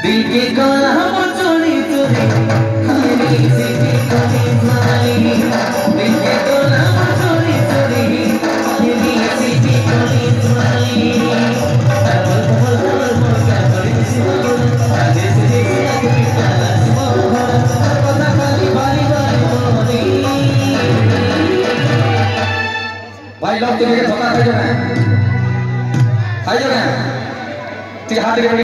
दिल के कोना चोरी चोरी मेरी सीधी कोनी मारी दिल के कोना चोरी चोरी मेरी सीधी कोनी मारी तबल तबल तबल मोर क्या बड़ी सिमो आगे से देख पिटाला सिमो पता खाली बारी बारी मोरी भाई लोग तुम्हें धोखा खाई जो ना ठीक हाथ